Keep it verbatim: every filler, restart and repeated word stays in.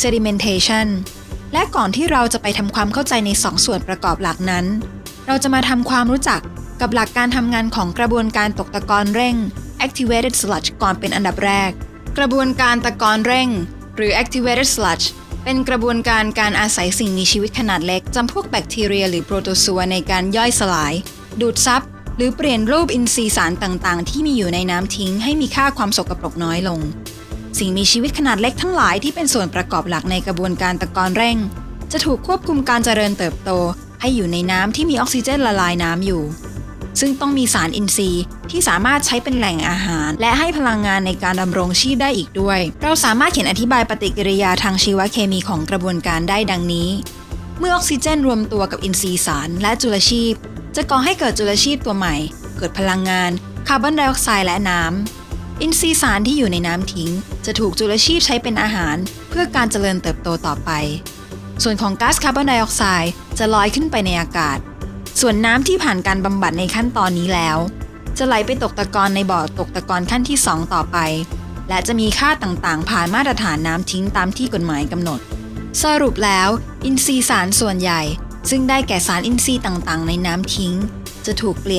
sedimentation และก่อนที่เราจะไปทำความเข้าใจในสองส่วนประกอบหลักนั้นเราจะมาทำความรู้จักกับหลักการทำงานของกระบวนการตกตะกอนเร่ง activated sludge ก่อนเป็นอันดับแรกกระบวนการตะกอนเร่งหรือ activated sludge เป็นกระบวนการการอาศัยสิ่งมีชีวิตขนาดเล็กจำพวกแบคทีเรียหรือโปรโตซัวในการย่อยสลายดูดซับหรือเปลี่ยนรูปอินทรีย์สารต่างๆที่มีอยู่ในน้ำทิ้งให้มีค่าความสกปรกน้อยลงสิ่งมีชีวิตขนาดเล็กทั้งหลายที่เป็นส่วนประกอบหลักในกระบวนการตะกอนเร่งจะถูกควบคุมการเจริญเติบโตให้อยู่ในน้ำที่มีออกซิเจนละลายน้ำอยู่ซึ่งต้องมีสารอินทรีย์ที่สามารถใช้เป็นแหล่งอาหารและให้พลังงานในการดำรงชีพได้อีกด้วยเราสามารถเขียนอธิบายปฏิกิริยาทางชีวเคมีของกระบวนการได้ดังนี้เมื่อออกซิเจนรวมตัวกับอินทรีย์สารและจุลชีพจะก่อให้เกิดจุลชีพตัวใหม่เกิดพลังงานคาร์บอนไดออกไซด์และน้ำอินทรีย์สารที่อยู่ในน้ำทิ้งจะถูกจุลชีพใช้เป็นอาหารเพื่อการเจริญเติบโตต่อไปส่วนของก๊าซคาร์บอนไดออกไซด์จะลอยขึ้นไปในอากาศส่วนน้ำที่ผ่านการบำบัดในขั้นตอนนี้แล้วจะไหลไปตกตะกอนในบ่อตกตะกอนขั้นที่สองต่อไปและจะมีค่าต่างๆผ่านมาตรฐานน้ำทิ้งตามที่กฎหมายกำหนดสรุปแล้วอินทรีย์สารส่วนใหญ่ซึ่งได้แก่สารอินทรีย์ต่างๆในน้ำทิ้งจะถูกเปลี่ยน